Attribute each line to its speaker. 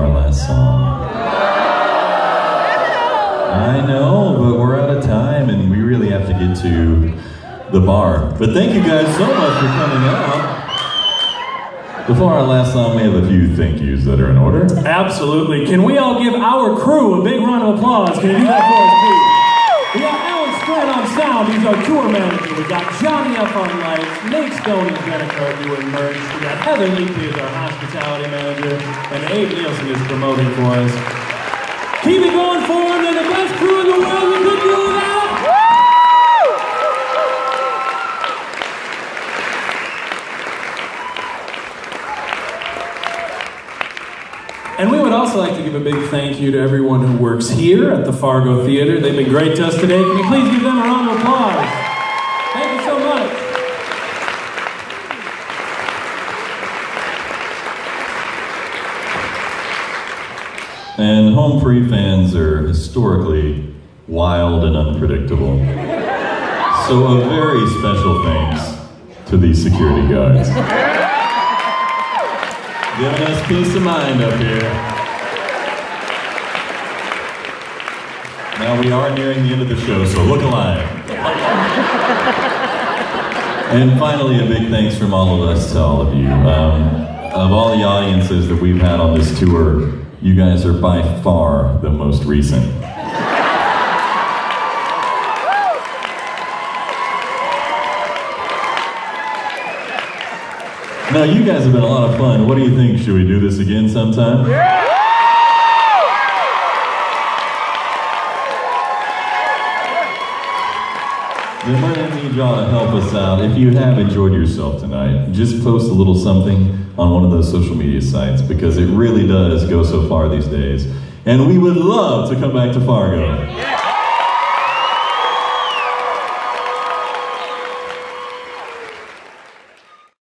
Speaker 1: our last song. I know, but we're out of time and we really have to get to the bar. But thank you guys so much for coming out. Before our last song, we have a few thank yous that are in order.
Speaker 2: Absolutely. Can we all give our crew a big round of applause? Can you do that for us, please? We got Alan Strand on sound. He's our tour manager. We got Johnny F on lights. Nate Stone and Jennifer are doing merch. We got Heather Leakey as our hospitality manager. And Abe Nielsen is promoting for us. Keep it going for them. They're the best crew in the world. We couldn't do without. And we would also like to give a big thank you to everyone who works here at the Fargo Theater. They've been great to us today. Can you please give them a round of applause? Thank you so much.
Speaker 1: And home free fans are historically wild and unpredictable. So a very special thanks to these security guards. Giving us peace of mind up here. Now we are nearing the end of the show, so look alive. And finally, a big thanks from all of us to all of you. Of all the audiences that we've had on this tour, you guys are by far the most recent. Now, you guys have been a lot of fun. What do you think? Should we do this again sometime? Yeah! Then we're going to need y'all to help us out. If you have enjoyed yourself tonight, just post a little something on one of those social media sites, because it really does go so far these days. And we would love to come back to Fargo.